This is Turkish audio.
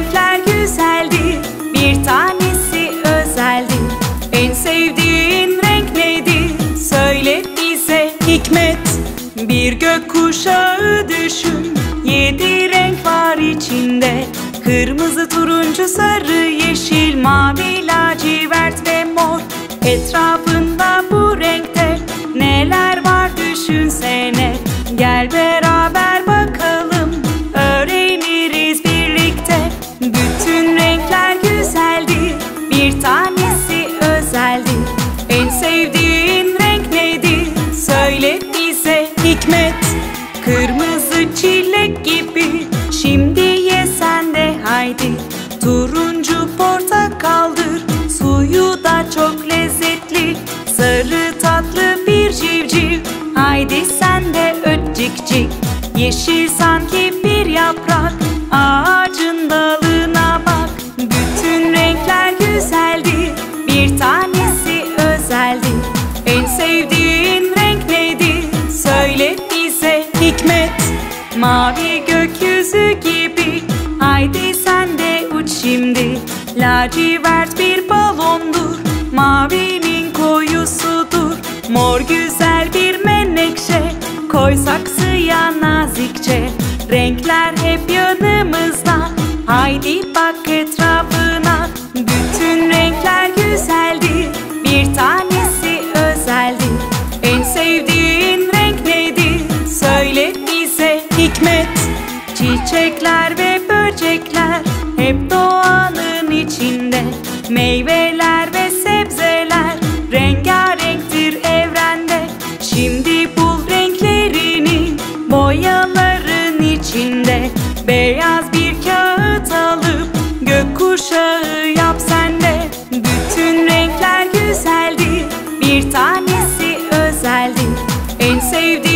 renkler güzeldir, bir tanesi özeldir. En sevdiğin renk nedir? Söyle bize Hikmet. Bir gökkuşağı düşün, 7 renk var içinde. Kırmızı, turuncu, sarı, yeşil, mavi, lacivert ve mor. Etrafında bu renkte neler var düşünsene. Gel beraber bakalım, öğreniriz birlikte. Bütün renkler güzeldir, bir tanesi özeldir. En sevdiğin renk nedir? Söyle bize Hikmet. Kırmızı çilek gibi, şimdi ye sen de haydi. Turuncu portakaldır, suyu da çok lezzetli. Sarı tatlı bir civciv, haydi sen de öt cik cik. Yeşil sanki bir yaprak, ağacın dalına bak. Bütün renkler güzeldir, bir tanesi özeldir. En sevdiğin renk nedir? Söyle bize Hikmet. Mavi gökyüzü gibi, haydi sen de uç şimdi. Lacivert bir balondur, mavinin koyusudur. Mor güzel bir menekşe, koy saksıya nazikçe. Renkler hep yanımızda, haydi bak etrafına. Bütün renkler güzeldir, bir tanesi özeldir. En sevdiğin renk nedir? Söyle bize Hikmet. Çiçekler ve böcekler hep doğanın içinde. Meyveler ve sebzeler rengarenktir evrende. Şimdi bul renklerini boyaların içinde. Beyaz bir kağıt alıp gökkuşağı yap sen de. Bütün renkler güzeldir, bir tanesi özeldir. En sevdiğin